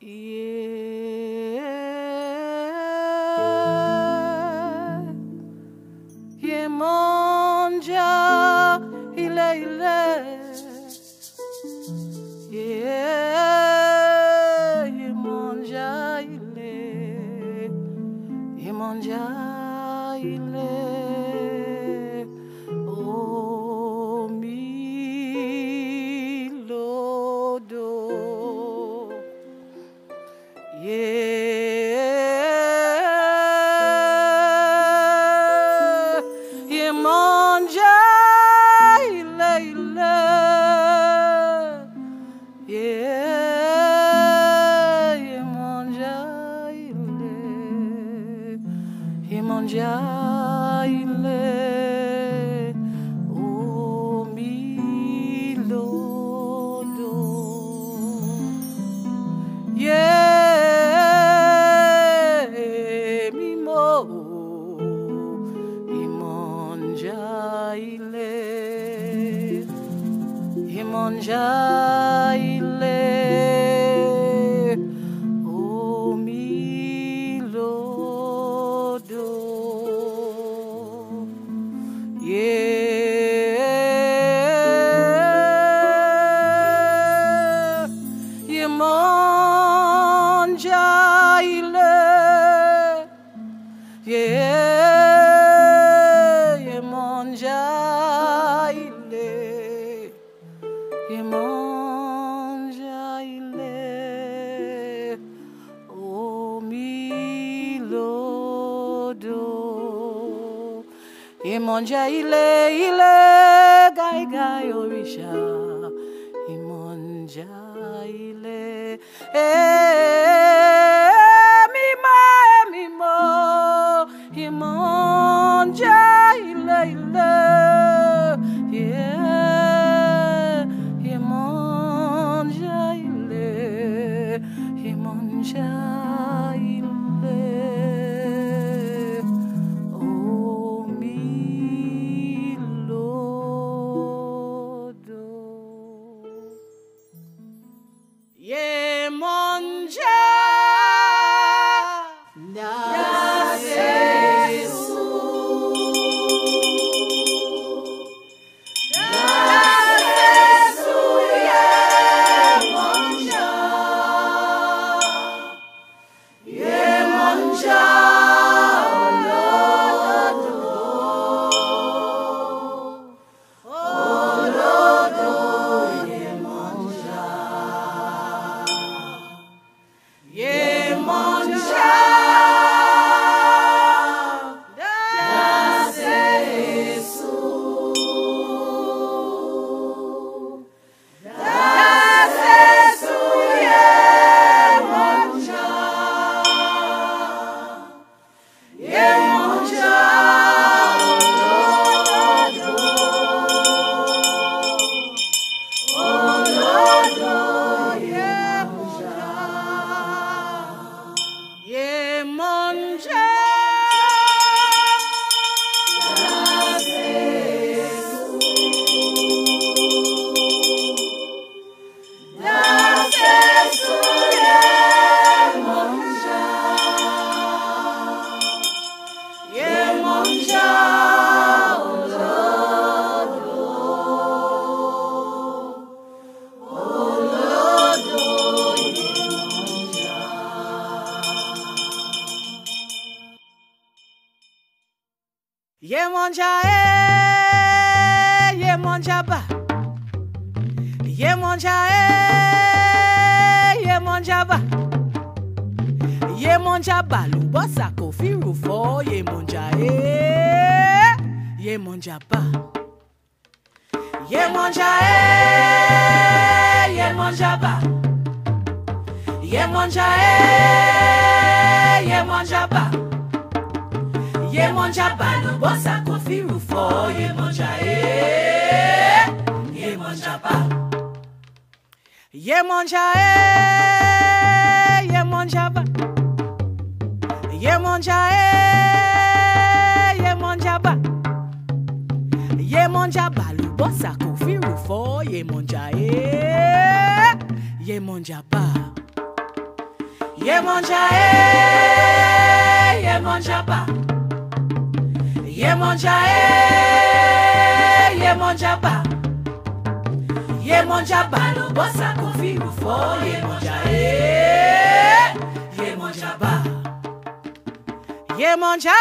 Yemoja ile ile. Yemoja ile. Yemoja ile. Oh mi lodo. Yemoja ile ile. Yemoja ile. Yemoja ile. Oh mi lodo. Yemonja ile, oh mi lodo, yemonja ile, yemonja ile. Yemonja ile, oh mi lodo. Yemonja ile ile, gai gai orisha. Yemonja ile, mimo. Yemonja ile ile, yeah. Yemonja ile, yemonja ile, oh mi lodo. Yemonja na Yesu. Yemonja yemonja ba. Yemonja yemonja ba. Yemonja ba lubosa kofi rufo. Yemonja yemonja ba. Yemonja yemonja ba. Yemonja yemonja ba. Yemonja ba lubosa kofi rufo. Yemonja yemonja ba. Yemonja yemonja ba. Yemonja yemonja ba. Yemonja ba lubosa kofi rufo. Yemonja yemonja ba. yemoja yemoja ba, yemoja yemoja ba, yemoja ba lo bossa kofi rufo, yemoja yemoja ba, yemoja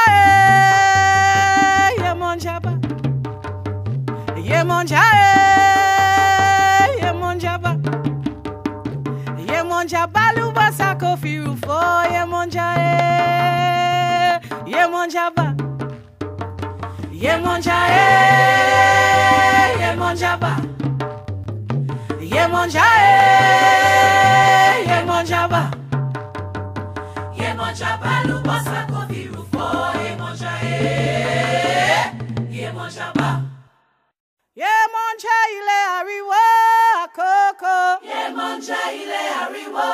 yemoja ba, yemoja yemoja ba, yemoja ba lo bossa kofi rufo, yemoja yemoja ba, yemoja yemoja ba, yemoja yemoja ba, yemoja ba lo bossa kofi rufo, yemoja yemoja ba, yemoja ile ariwo akoko, yemoja ile ariwo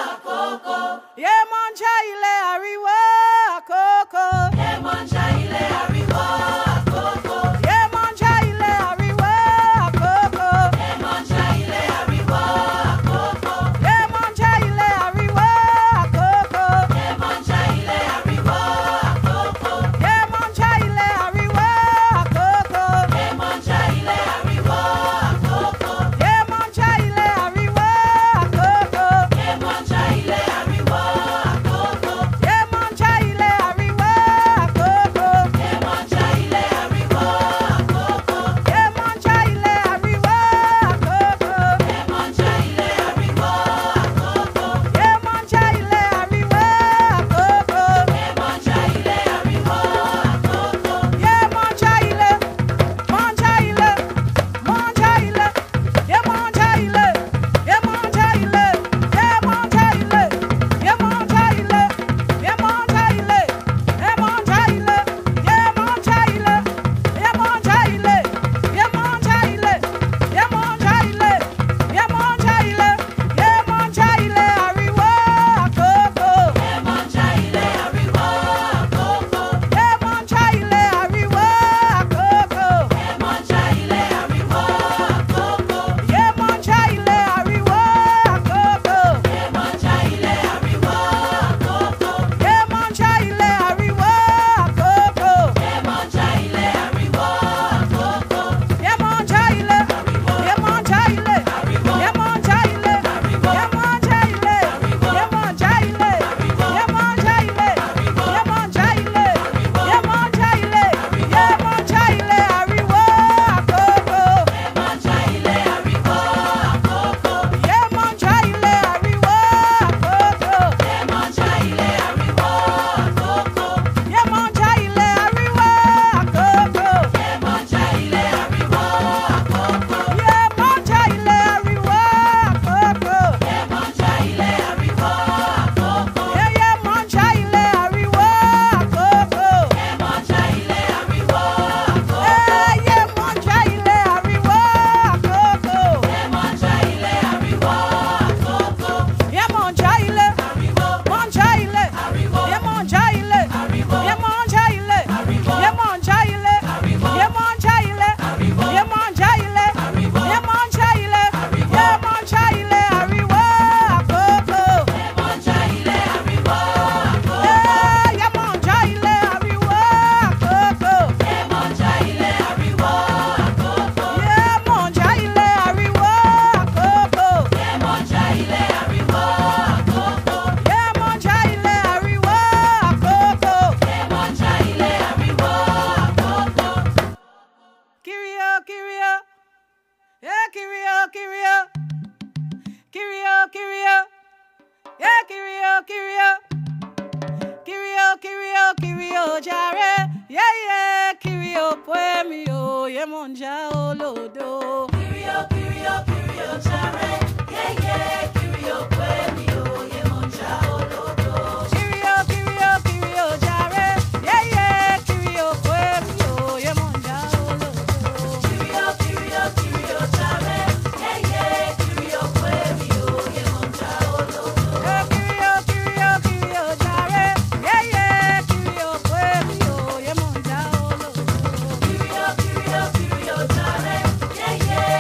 akoko, yemoja ile ariwo akoko, yemoja ile ariwo akoko, yemoja ile ariwo akoko, yemoja ile ariwo akoko, yemoja ile ariwo akoko, yemoja ile ariwo akoko, yemoja ile ariwo akoko, yemoja ile ariwo akoko, yemoja ile ariwo akoko, yemoja ile ariwo akoko, yemoja ile ariwo akoko, yemoja ile ariwo akoko, yemoja ile ariwo akoko, yemoja ile ariwo akoko, yemoja ile ariwo akoko, yemoja ile ariwo akoko, yemoja ile monja ile monja ile yemonja ile yemonja ile yemonja ile yemonja ile yemonja ile yemonja ile yemonja ile yemonja ile yemonja ile yemonja ile yemonja ile yemonja ile ariwo akoko, yemonja ile ariwo akoko, yemonja ile ariwo akoko, yemonja ile ariwo akoko, yemonja ile ariwo akoko, yemonja ile ariwo akoko, yemonja ile ariwo akoko, yemonja ile ariwo akoko, yemonja ile yemonja ile yemonja ile yemonja ile yemonja ile yemonja ile yemonja ile yemonja ile yemonja ile ariwo akoko, yemonja ile ariwo akoko, yemonja ile ariwo akoko, yemonja ile ariwo akoko, yemonja ile ariwo akoko, yemonja ile ariwo akoko, yemonja ile ariwo akoko, yemonja ile ariwo akoko, yemonja ile ariwo akoko, yemonja ile ariwo akoko, yemonja ile ariwo akoko, yemonja ile ariwo akoko, yemonja ile monja ile yemonja ile yemonja ile yemonja ile yemonja ile yemonja ile yemonja ile yemonja ile ariwo akoko, yemonja ile ariwo akoko, yemonja ile ariwo akoko, yemonja ile ariwo akoko, yemonja ile ariwo akoko, yemonja ile ariwo akoko, yemonja ile ariwo akoko, yemonja ile ariwo akoko. Kirio kirio, kirio kirio, kirio kirio, kirio kirio, kirio kirio kirio jare, kirio poemi o yemonja olodo. Kirio kirio kirio jare, kirio poemi o yemonja olodo. Kirio kirio kirio jare, kirio poemi o yemonja olodo. Kirio kirio kirio jare, kirio poemi o yemonja olodo. Kirio kirio kirio jare, kirio poemi o yemonja olodo. Kirio kirio kirio jare,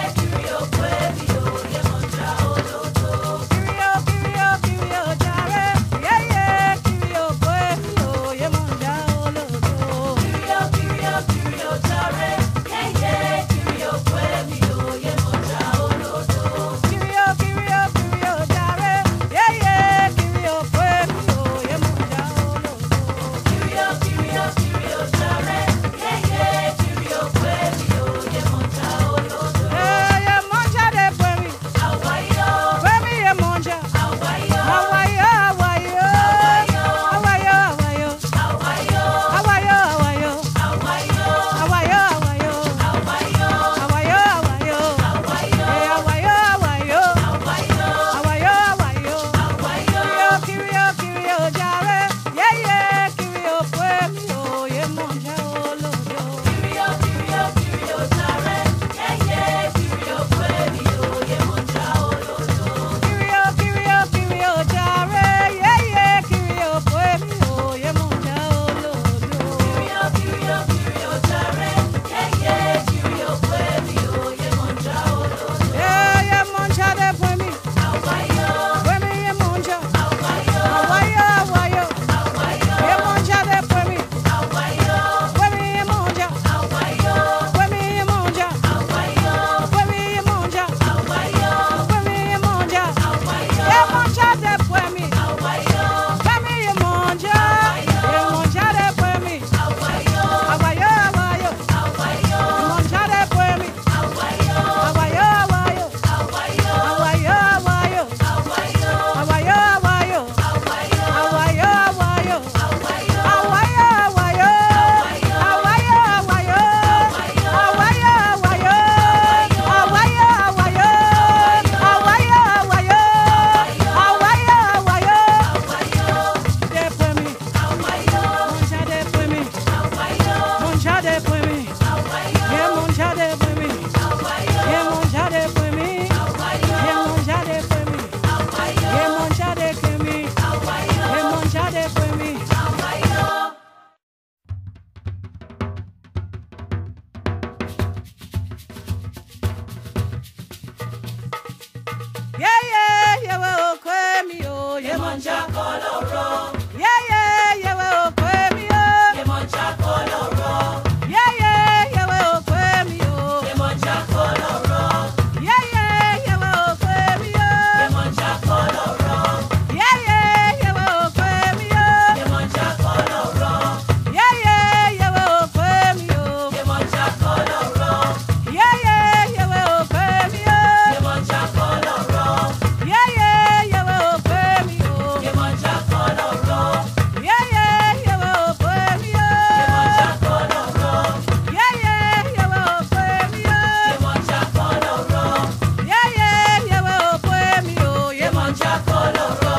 yemoja koloro. Yeah, yeah, yeah, we okwe mi o. Yemoja koloro. Yeah, yeah, yeah, we okwe mi o. Yemoja koloro. Yeah, yeah, yeah, we okwe mi o. Yemoja koloro. Yeah, yeah, yeah, we okwe mi o. Yemoja koloro. Yeah, yeah, yeah, we okwe mi o. Yemoja koloro. Yeah, yeah, yeah, we okwe mi o. Yemoja koloro. Yeah, yeah, yeah, we okwe mi o. Yemoja koloro. Yeah, yeah, yeah, we okwe mi o. Yemoja koloro. Yeah, yeah, yeah, we okwe mi o. Yemoja koloro. Yeah, yeah, yeah, we okwe mi o. Yemoja koloro.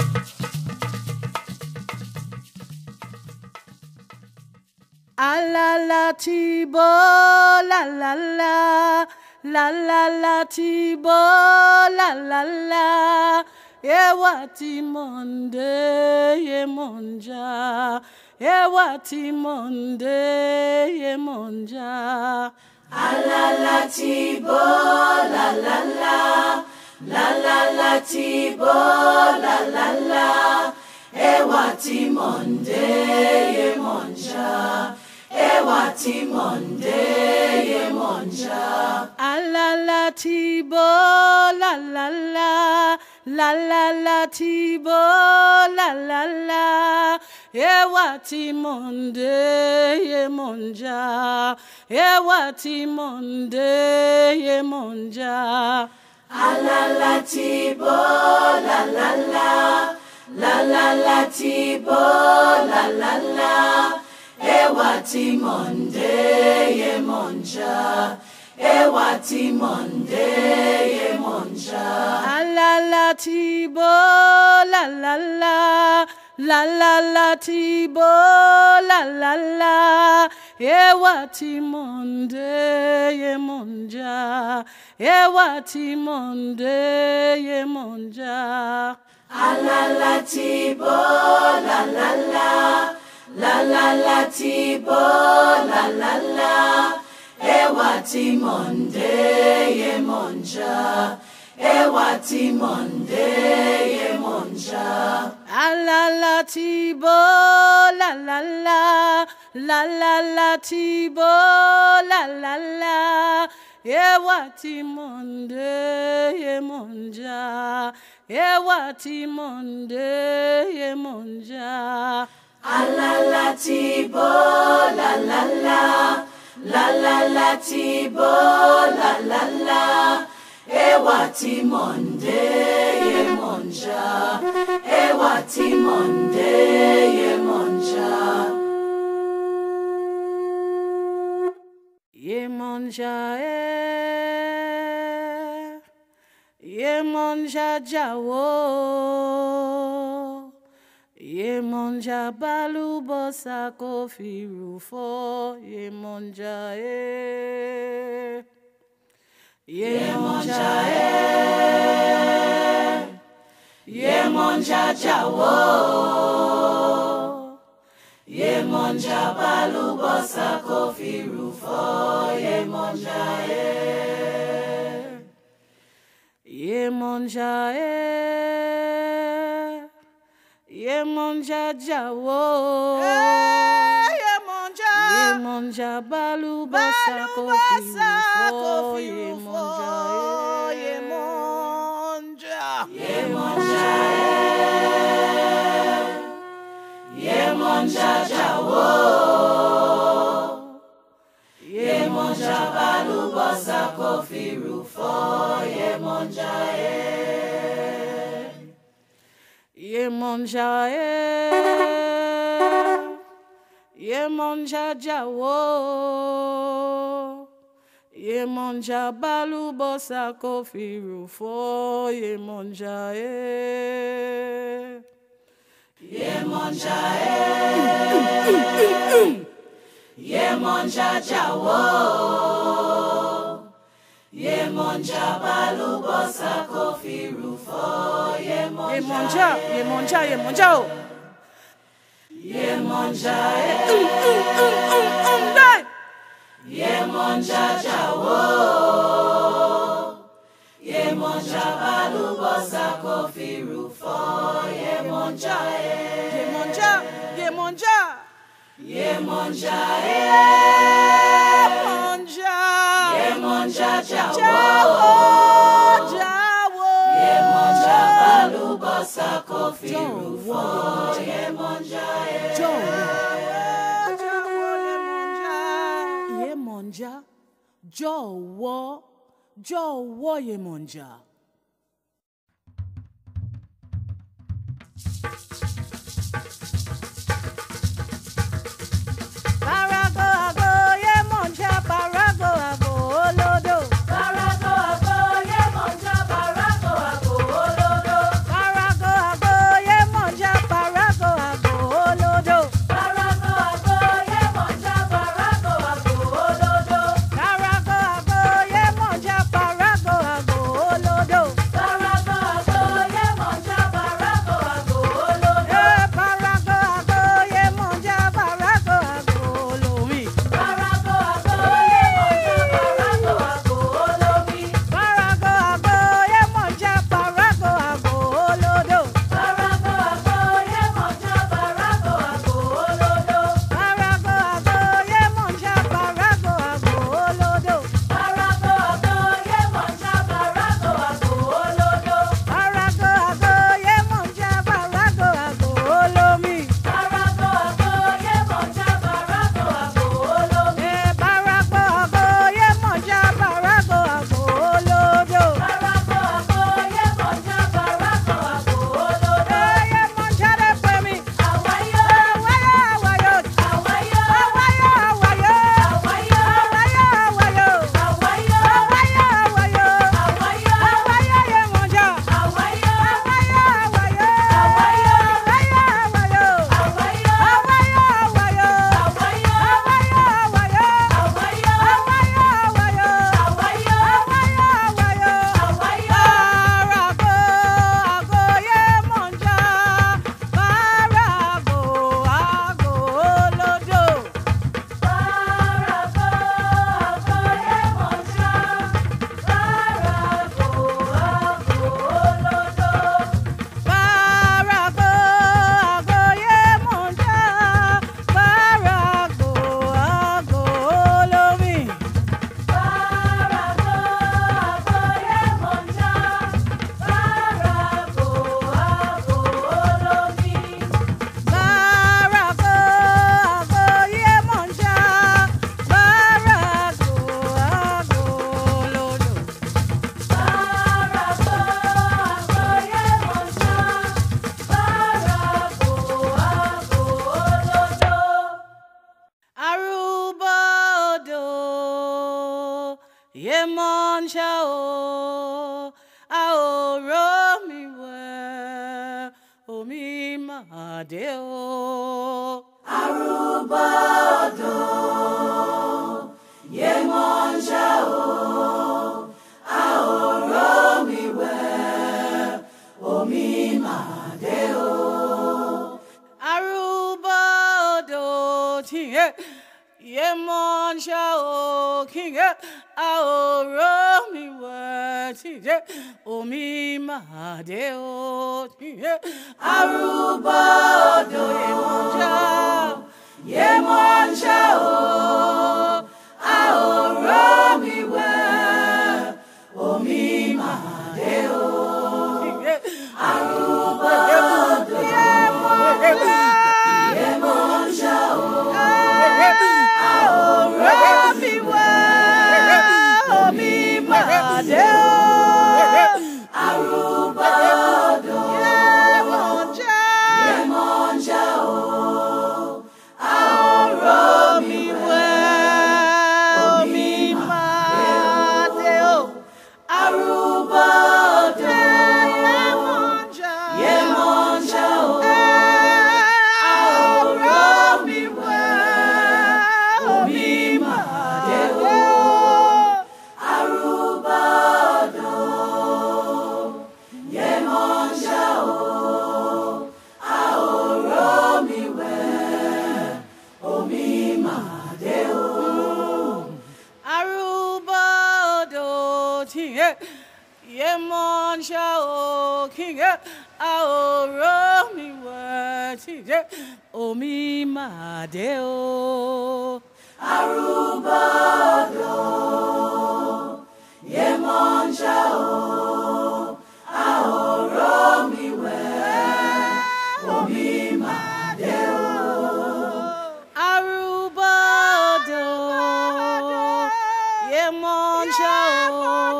Alala tibo la la la la la la tibo la la la ewati monde yemonja ewati monde yemonja Alala tibo la la la la la la tibo la la la ewati monde yemonja ewati monde yemonja alala tibo la la la la la la tibo la la la ewati monde yemonja ewati monde yemonja alala tibo la la la la la la tibo la la la ewati monde yemonja ewati monde yemonja alala tibo la la la la la la tibo la la la ewati monde yemonja ewati monde yemonja alala tibo la la la la la la tibo la la la ewati monde yemonja ewati monde yemonja alala tibo la la la la la la tibo la la la ewati monde yemonja ewati monde yemonja alala tibo la la la la la la tibo la la la ewati monde yemonja ewati monde yemonja yemonja yemonja jawo yemonja balubosa kofi rufo yemonja yemonja yemonja jawo yemonja balubosa kofi rufo yemonja yemonja yemonja jawo yemonja balubosa kofi rufo yemonja yemonja yemonja jawo yemonja balubosa kofi rufo yemonja yemonja yemonja jawo yemonja balubosa kofi rufo yemonja yemonja yemonja jawo yemonja balubosa kofi rufo yemonja yemonja yemonja yemonja jawo yemonja balubosa kofi rufo yemonja, yemonja, yemonja, yemonja, yemonja, jawo, jawo, yemonja balubosa kofi rufo, yemonja, yemonja, jọ̀wọ́ yemonja. Parago ago yemonja, parago ago olodo. Parago ago yemonja, parago ago olodo. Parago ago yemonja, parago ago olodo. Parago ago yemonja, parago ago olodo. Parago ago yemonja, parago ago olodo. Parago ago yemonja, parago ago olodo. Parago ago yemonja, parago ago olomi. Parago ago yemonja, parago ago olomi. Parago ago yemonja, parago ago olodo. Parago ago yemonja, parago ago olodo. Parago ago yemonja, parago ago olodo. Parago ago yemonja, parago ago olodo. Parago ago yemonja, parago ago olomi. Parago ago yemonja, parago ago olomi. Parago ago yemonja, parago ago olodo. Parago ago yemonja, parago ago olodo. Yemonja de femi. Awayo, Awayo, awayo. awayo, Awayo, awayo. awayo, Awayo, awayo. awayo, Awayo, awayo. awayo, Awayo yemonja. awayo, Awayo, awayo. awayo, Awayo, awayo. awayo, Awayo, awayo. awayo, Awayo, awayo. awayo, Awayo, awayo. awayo, Awayo, awayo. Parago ago yemonja. Parago ago olodo. Parago ago yemonja, parago ago olodo. Parago ago yemonja. Parago ago olomi. Parago ago yemonja, parago ago olomi. Parago ago yemonja. Parago ago olodo. Parago ago yemonja, parago ago olodo. Arubodo yemonja o aoro mi we omi made o. Arubodo yemonja o, aoro mi we omi made o. Arubodo tinge yemonja o kinge aoro mi we tinge omi made o tinge. Arubodo Yemonja. yemonja o, aoro mi we omi made o. Arubodo yemonja o, aoro mi we omi made o. Arubodo yemonja o, aoro mi we Omi madeo. Arubado, yemoja o, ahoromiwe, omi madeo. Arubado, yemoja o,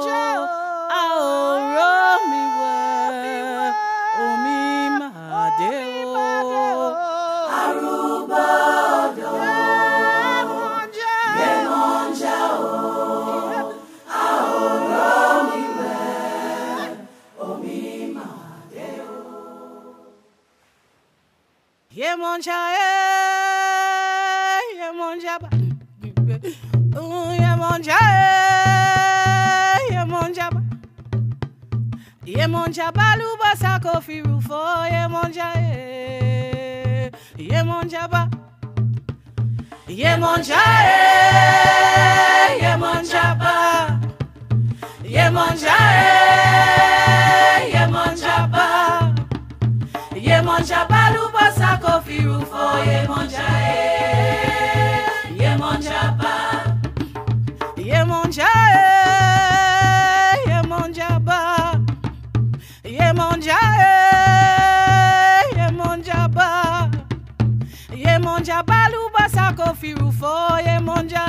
ahoromiwe, omi madeo. Arubado, yemoja o, ahoromiwe, omi madeo. Yemoja yemoja ba, yemoja yemoja ba, yemoja ba luba sako firufo yemoja yemoja ba, yemoja yemoja ba, yemoja yemoja ba. Yemoja baluba sako firufo yemoja yemoja ba, yemoja yemoja ba, yemoja yemoja ba, yemoja baluba sako firufo yemoja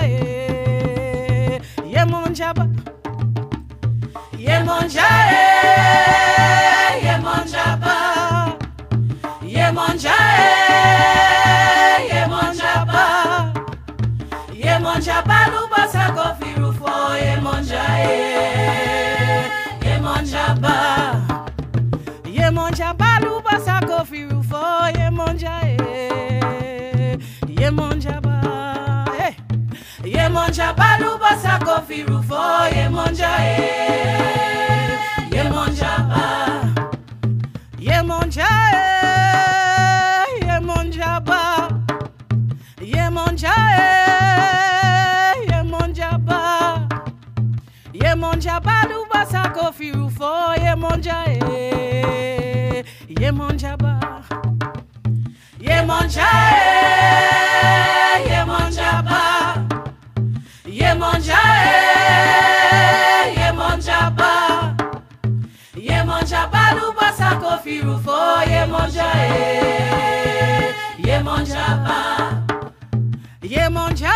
yemoja ba, yemoja yemoja ba. Yemoja yemoja ba, yemoja baluba sako firufo yemoja yemoja ba, yemoja baluba sako firufo yemoja yemoja ba, yemoja baluba sako firufo yemoja yemoja ba, yemoja yemoja ba, yemoja yemoja ba, yemoja baluba sako firufo yemoja yemoja ba, yemoja yemoja ba, yemoja yemoja ba, yemoja baluba sako firufo yemoja yemoja ba, yemoja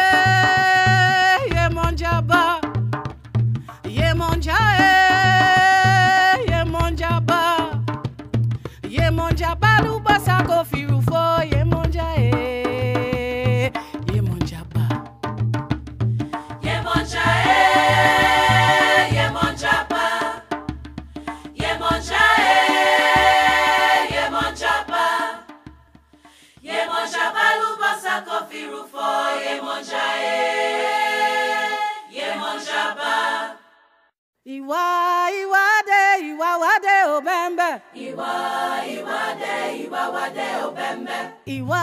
yemoja ba, yemoja yemoja ba, yemoja baluba sako firufo yemoja yemoja ba, Yemoja yemoja ba, yemoja yemoja ba, yemoja baluba sako firufo yemoja yemoja ba. Iwa wade obembe. Iwa wade obembe. Iwa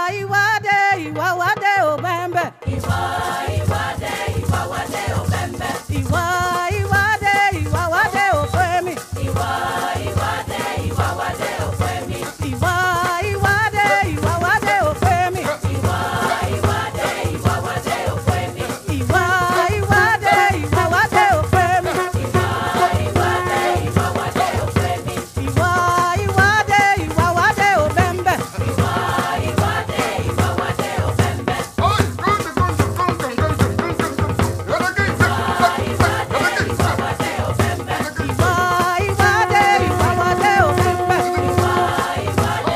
wade obembe. Iwa wade obembe. Iwa wade ofemi. Iwa wade ofemi. Iwa wade ofemi. Iwa wade ofemi. Iwa wade ofemi. Iwa wade obembe. Iwa wade obembe.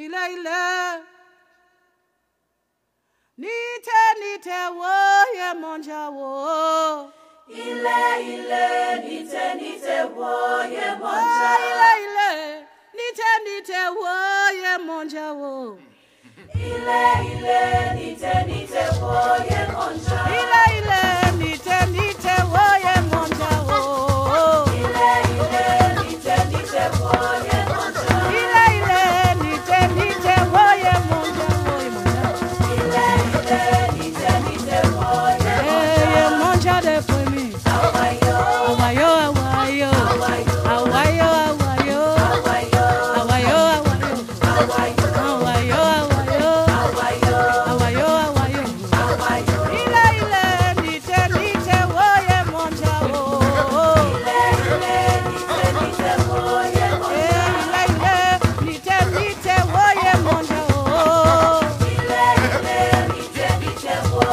ile nite wo yemoja wo ile nite wo yemoja ile nite wo yemoja wo ile nite wo yemoja ile nite wo yemoja wo ile nite wo yemoja ile nite wo yemoja wo nite wo yemoja de for me awayo awayo awayo awayo awayo awayo awayo awayo awayo ile nite wo yemoja wo nite wo yemoja nite wo yemoja wo nite wo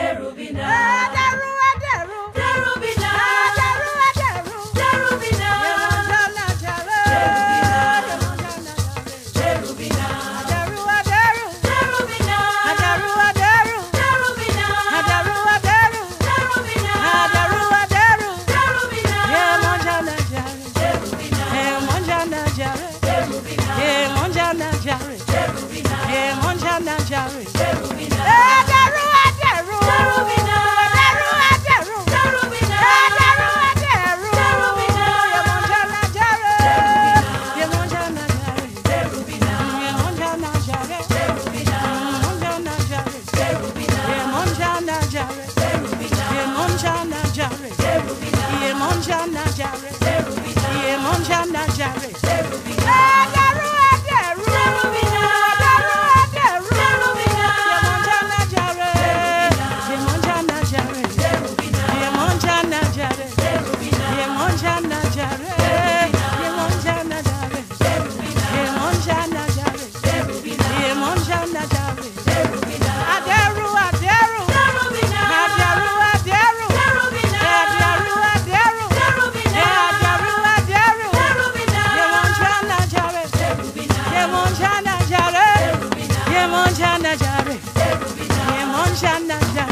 Derubina jare. Cherubina. Adaru adaru. Cherubina. Adaru adaru. Cherubina. Adaru adaru. Cherubina. Yemoja na jare. Yemoja na jare. Cherubina. Yemoja na jare. Cherubina. Yemoja na jare. Cherubina. Yemoja na jare. Cherubina. Yemoja na jare. Cherubina. Yemoja na jare. Cherubina. Yemoja na jare. Cherubina. Adaru adaru. Cherubina. Adaru adaru. Cherubina. Yemoja na jare. Yemoja na jare. Cherubina. Yemoja na jare. Cherubina. Yemoja na jare. Yemoja na jare. Cherubina. Yemoja na jare. Cherubina. Yemoja na jare. Cherubina. Adaru adaru. Cherubina. Adaru adaru. Cherubina. Adaru adaru. Cherubina. Adaru adaru. Cherubina. Yemoja na jare. Cherubina. Yemoja na jare. Cherubina. Yemoja na jare. Cherubina. Yemoja na jare.